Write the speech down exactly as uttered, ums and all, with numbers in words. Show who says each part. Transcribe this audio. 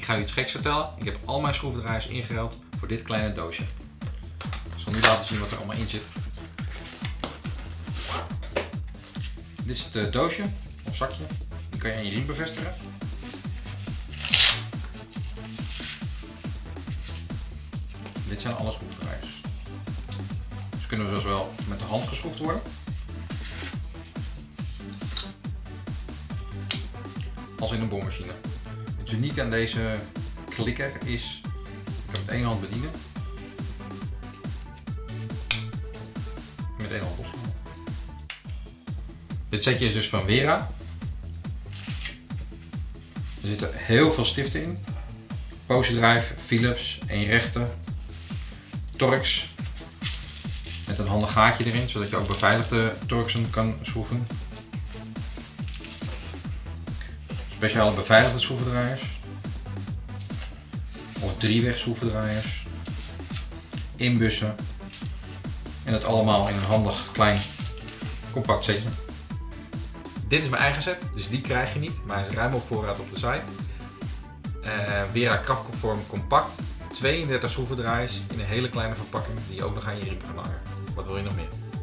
Speaker 1: Ik ga u iets geks vertellen. Ik heb al mijn schroevendraaiers ingeruild voor dit kleine doosje. Ik zal nu laten zien wat er allemaal in zit. Dit is het doosje of zakje. Die kan je aan je riem bevestigen. Dit zijn alle schroevendraaiers. Ze kunnen zowel met de hand geschroefd worden als in een boormachine. Het unieke aan deze klikker is, ik kan met één hand bedienen. Met één hand loshalen. Dit setje is dus van Wera. Er zitten heel veel stiften in. Posiedrive, Philips, eenrechte, Torx. Met een handig gaatje erin, zodat je ook beveiligde Torxen kan schroeven. Speciale beveiligde schroevendraaiers. Of drieweg schroevendraaiers. Inbussen. En dat allemaal in een handig, klein, compact setje. Dit is mijn eigen set, dus die krijg je niet, maar hij is ruim op voorraad op de site. Uh, Wera krachtconform compact. tweeëndertig schroevendraaiers in een hele kleine verpakking die je ook nog aan je riem kan hangen. Wat wil je nog meer?